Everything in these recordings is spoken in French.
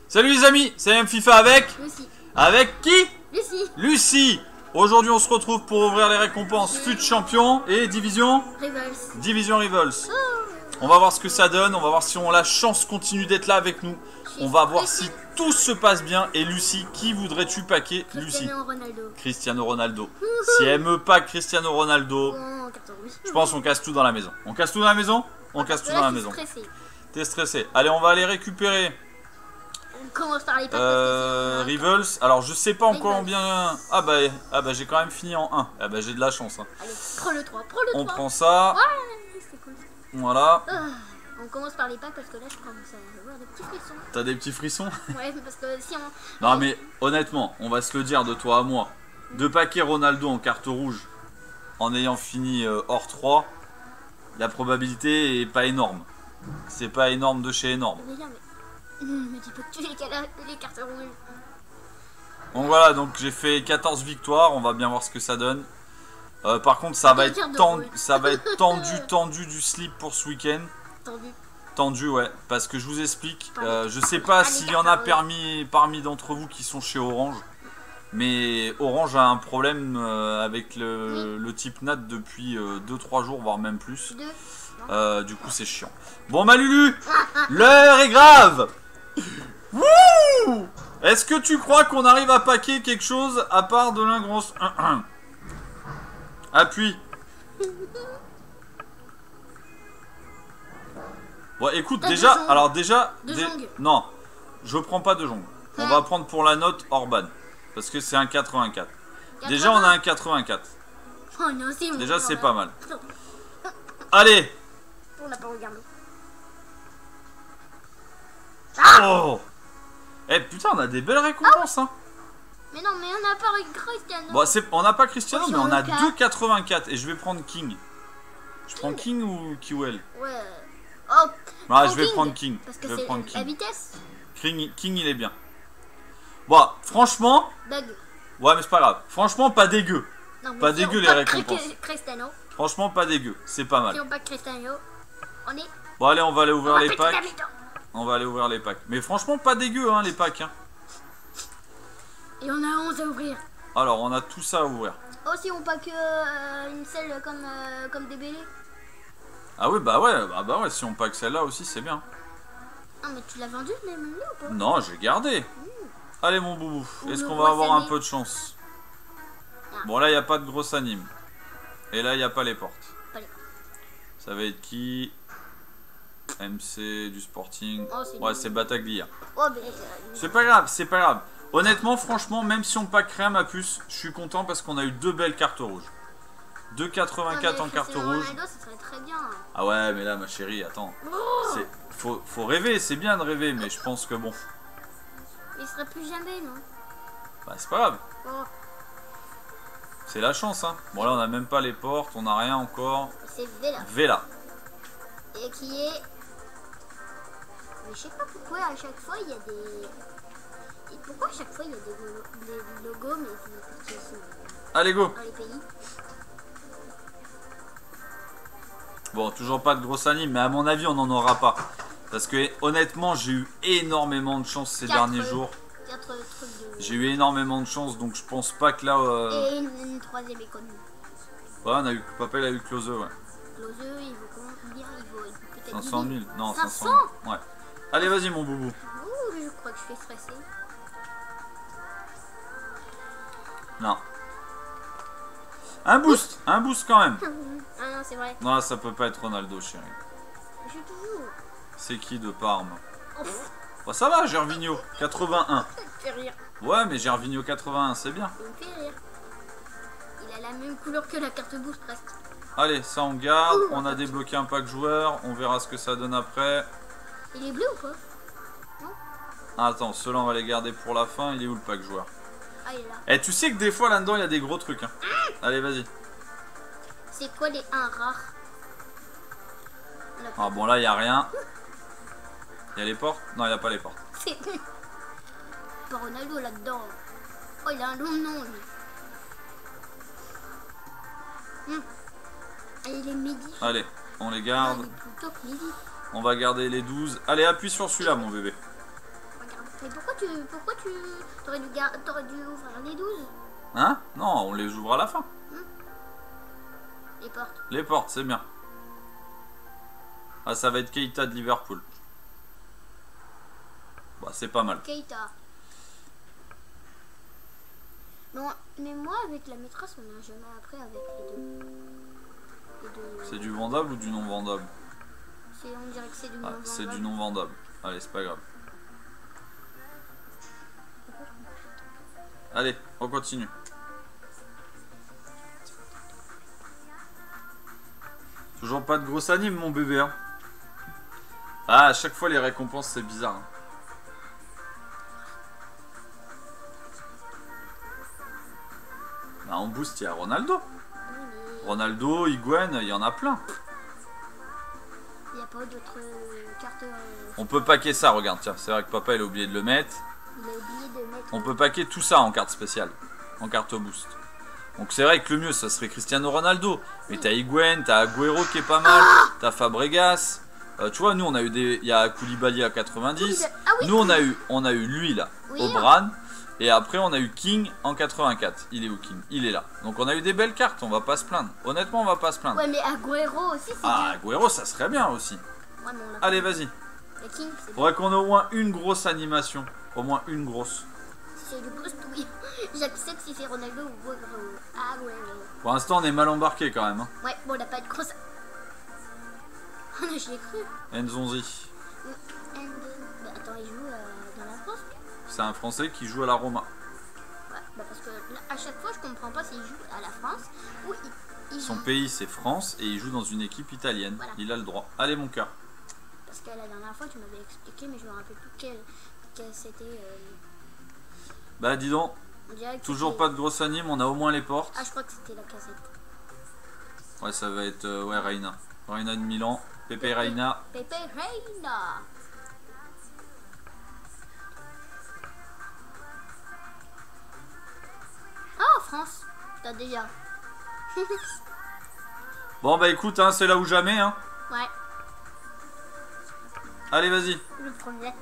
Salut les amis, c'est M FIFA avec... Lucie. Avec qui? Lucie. Lucie. Aujourd'hui on se retrouve pour ouvrir les récompenses FUT Champion et Division... Rivals. Division Rivals. Oh. On va voir ce que ça donne, on va voir si on a la chance continue d'être là avec nous. On va voir si tout se passe bien. Et Lucie, qui voudrais-tu paquer? Lucie. Cristiano Ronaldo. Cristiano Ronaldo. Si elle me pack Cristiano Ronaldo, je pense qu'on casse tout dans la maison. On casse tout dans la maison? On casse tout dans la maison. T'es stressé. Allez, on va aller récupérer. On commence par les packs. Rivals. Alors, je sais pas encore combien. Ah bah j'ai quand même fini en 1. Ah bah j'ai de la chance. Hein. Allez, prends le 3. Prends le 3. On prend ça. Ouais, c'est cool. Voilà. On commence par les packs parce que là je commence à avoir des petits frissons. T'as des petits frissons? Ouais, parce que si on. Non mais honnêtement, on va se le dire de toi à moi. De paquer Ronaldo en carte rouge en ayant fini hors 3, la probabilité est pas énorme. C'est pas énorme de chez énorme. Mais non, mais. Me dis pas que tu les cartes rouges. Donc voilà, donc j'ai fait 14 victoires, on va bien voir ce que ça donne. Par contre, ça va être tendu du slip pour ce week-end. Tendu, ouais, parce que je vous explique, je sais pas s'il y en a parmi d'entre vous qui sont chez Orange, mais Orange a un problème avec le type NAT depuis 2-3 jours, voire même plus. Du coup, c'est chiant. Bon, ma Lulu, l'heure est grave. Wouh! Est-ce que tu crois qu'on arrive à paquer quelque chose à part de l'ingrosse? Appuie. Bon, écoute, déjà, alors déjà, non, je prends pas de jongle. On va prendre pour la note Orban, parce que c'est un 84. Déjà, on a un 84. Oh non, c'est déjà, c'est pas mal. Allez. On l'a pas regardé. Oh. Eh putain, on a des belles récompenses, hein. Mais non, mais on n'a pas Cristiano. Bon, on n'a pas Cristiano, mais on a 2,84. Et je vais prendre King. Je prends King ou QL? Ouais. Oh. Ah, je vais prendre King. Parce que c'est la vitesse. King, il est bien. Bon, franchement. Bug. Ouais, mais c'est pas grave. Franchement, pas dégueu. Non, pas dégueu les récompenses. Cristiano. Franchement, pas dégueu. C'est pas mal. Si on pack Cristiano, on est. Bon, allez, on va aller ouvrir les packs. On va aller ouvrir les packs. Mais franchement, pas dégueu, hein, les packs. Hein. Et on a 11 à ouvrir. Alors, on a tout ça à ouvrir. Oh, si on pack une selle comme des bélés. Ah oui, bah ouais, si on pack celle-là aussi, c'est bien. Ah, mais tu l'as vendu, mais même là ou pas? Non, j'ai gardé. Allez, mon boubou, est-ce qu'on va avoir un peu de chance? Bon, là, il n'y a pas de grosse anime. Et là, il n'y a pas les portes. Ça va être qui? MC, du Sporting. Oh, ouais, c'est Bataglia. Oh, c'est pas grave, c'est pas grave. Honnêtement, franchement, même si on pack rien ma puce, je suis content parce qu'on a eu 2 belles cartes rouges. 2,84 en carte rouge. Ça serait très bien. Ah ouais, mais là, ma chérie, attends. Faut rêver, c'est bien de rêver, mais je pense que bon. Il serait plus jamais, non? Bah, c'est pas grave. C'est la chance, hein. Bon, là, on a même pas les portes, on a rien encore. C'est Vela. Vela. Et qui est. Mais je sais pas pourquoi à chaque fois il y a des. Et pourquoi à chaque fois il y a des logos, mais qui sont. Allez, go. Dans les pays. Bon, toujours pas de grosse anime, mais à mon avis, on n'en aura pas. Parce que honnêtement, j'ai eu énormement de chance ces derniers jours. J'ai eu énormément de chance, donc je pense pas que là... Et une troisième économie. Ouais, on a eu, papa il a eu Closeux, ouais. Closeux, il vaut combien? Il vaut peut-être 500 000. Non, 500 000. Ouais. Allez, vas-y, mon boubou. Ouh, je crois que je suis stressé. Non. Un boost quand même. Ah non, c'est vrai. Non, ça peut pas être Ronaldo, chérie. Je suis toujours. C'est qui de Parme? Bah, ça va, Gervinho, 81. Ça me fait rire. Ouais, mais Gervinho 81, c'est bien. Ça me fait rire. Il a la même couleur que la carte boost presque. Allez, ça on garde. On a débloqué un pack joueur. On verra ce que ça donne après. Il est bleu ou pas? Non. Attends, ceux-là on va les garder pour la fin. Il est où le pack joueur? Ah, il est là. Eh, tu sais que des fois là-dedans il y a des gros trucs. Hein. Allez, vas-y. C'est quoi les 1 rares? Ah bon, là il n'y a rien. Il y a les portes? Non, il n'y a pas les portes. C'est pas Ronaldo là-dedans. Oh, il a un long nom, lui. Et il est midi. Allez, on les garde. Ah, il est plutôt que midi. On va garder les 12. Allez, appuie sur celui-là, mon bébé. Regarde. Mais pourquoi tu t'aurais dû ouvrir les 12? Hein? Non, on les ouvre à la fin. Les portes. Les portes, c'est bien. Ah, ça va être Keita de Liverpool. Bah, c'est pas mal. Keita. Non, mais moi, avec la maîtresse, on n'a jamais appris avec les deux. C'est du vendable ou du non vendable? On dirait que c'est du non vendable. C'est du non vendable. Allez, c'est pas grave. Allez, on continue. Toujours pas de gros anime, mon bébé. Hein. Ah, à chaque fois, les récompenses, c'est bizarre. Hein. Bah, en boost, il y a Ronaldo. Ronaldo, Higuain, il y en a plein. Il n'y a pas d'autres cartes. On peut paquer ça, regarde, tiens, c'est vrai que papa il a oublié de le mettre. Il a oublié de mettre. On peut paquer tout ça en carte spéciale, en carte boost. Donc c'est vrai que le mieux, ça serait Cristiano Ronaldo. Mais t'as Higuain, t'as Agüero qui est pas mal, t'as Fabregas. Tu vois, nous on a eu des. Il y a Koulibaly à 90. Oui, nous on a eu lui là, oui, Aubran. Et après on a eu King en 84. Il est où King? Il est là. Donc on a eu des belles cartes, on va pas se plaindre. Honnêtement, on va pas se plaindre. Ouais, mais Agüero aussi, c'est Ah, Agüero, ça serait bien aussi. Ouais, allez, vas-y. Faudrait qu'on ait au moins une grosse animation. Au moins une grosse. C'est du boost, oui. J'accepte si c'est Ronaldo ou Agüero. Pour l'instant, on est mal embarqué quand même. Hein. Ouais, bon, on n'a pas de grosse. Oh non, je l'ai cru. Nzonzi. Bah, attends, il joue dans la France? C'est un Français qui joue à la Roma. Ouais, bah parce que là, à chaque fois, je comprends pas s'il joue à la France ou il Son joue... pays, c'est France et il joue dans une équipe italienne. Voilà. Il a le droit. Allez, mon cœur. Parce que la dernière fois, tu m'avais expliqué, mais je me rappelle plus quel c'était. Bah, dis donc. Toujours pas de grosse anime, on a au moins les portes. Ah, je crois que c'était la casette. Ouais, ça va être ouais, Reina. Reina de Milan. Pepe Reina. Pepe Reina. Oh, France. T'as déjà. Bon, bah écoute, hein, c'est là ou jamais. Hein. Ouais. Allez, vas-y. Le premier.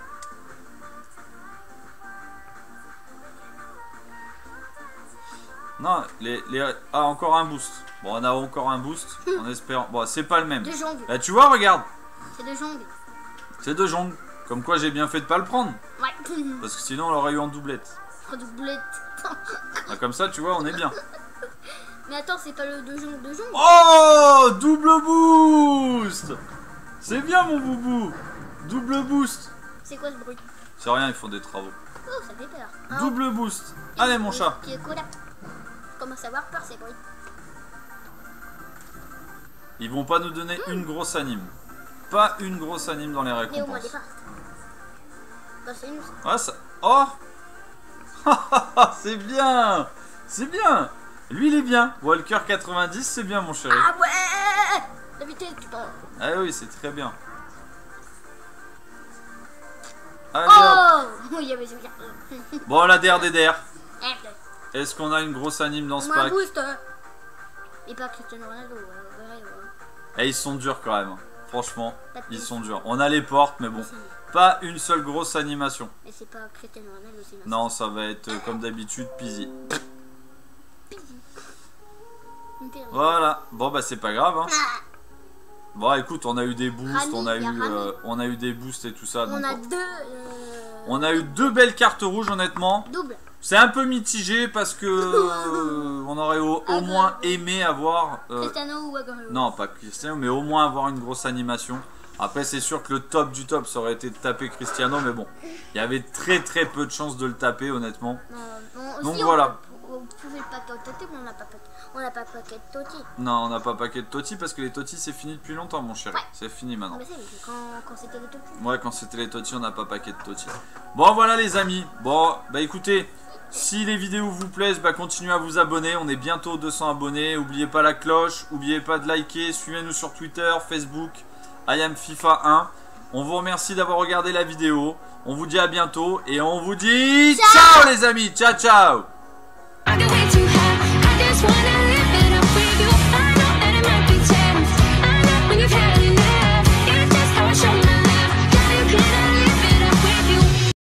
Non, ah, encore un boost. Bon, on a encore un boost en espérant. Bon, c'est pas le même. De Jong. Là, tu vois, regarde. C'est de Jong. C'est de Jong. Comme quoi, j'ai bien fait de pas le prendre. Ouais. Parce que sinon, on l'aurait eu en doublette. En doublette. Ah, comme ça, tu vois, on est bien. Mais attends, c'est pas le de Jong de Jong. Oh, double boost. C'est bien, mon boubou. Double boost. C'est quoi ce bruit? C'est rien, ils font des travaux. Oh, ça fait peur. Double boost. Allez, mon chat. Qui est cool. Commence à avoir peur, ces bruits. Ils vont pas nous donner une grosse anime. Pas une grosse anime dans les récompenses. Mais au moins des parts. Bah, c'est une... Ah, ça... Oh. C'est bien. C'est bien. Lui, il est bien. Walker 90, c'est bien, mon chéri. Ah ouais. La vitesse, tu t'en... Ah oui, c'est très bien. Allez, oh. Oui, il y avait ce bien. Bon, la DRDR. Est-ce qu'on a une grosse anime dans ce pack? Boost. Et pas Cristiano Ronaldo. Et ils sont durs quand même. Franchement, ils sont durs. On a les portes, mais bon. Pas une seule grosse animation. Mais c'est pas Cristiano Ronaldo, c'est non, ça va être comme d'habitude, Pizzy. Voilà. Bon, bah c'est pas grave. Hein. Bon, écoute, on a eu des boosts, on a eu des boosts et tout ça. On donc, a on a eu deux belles cartes rouges, honnêtement. Double. C'est un peu mitigé parce que on aurait au moins aimé avoir Cristiano ou Agüero. non, pas Cristiano, mais au moins avoir une grosse animation. Après, c'est sûr que le top du top, ça aurait été de taper Cristiano, mais bon, il y avait très peu de chances de le taper, honnêtement. Donc aussi, voilà. On pouvait pas Totti, mais on n'a pas paquet de Totti. Non, on n'a pas paquet de Totti parce que les Totti c'est fini depuis longtemps, mon chéri. Ouais. C'est fini maintenant. Mais c'est quand c'était les Totti. Ouais, quand c'était les Totti, on n'a pas paquet de Totti. Bon, voilà les amis. Bon, bah écoutez, si les vidéos vous plaisent, bah continuez à vous abonner. On est bientôt 200 abonnés. N'oubliez pas la cloche, n'oubliez pas de liker. Suivez-nous sur Twitter, Facebook, IamFifa1. On vous remercie d'avoir regardé la vidéo. On vous dit à bientôt et on vous dit ciao les amis. Ciao, ciao. I